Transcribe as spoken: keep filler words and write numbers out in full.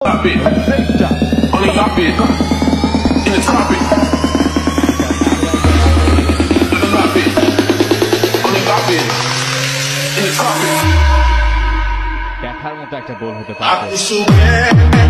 Stop it. Only drop it. In the top it. Drop it. Only drop it. In the top it. দেখার মতো একটা গোল হতে পারে।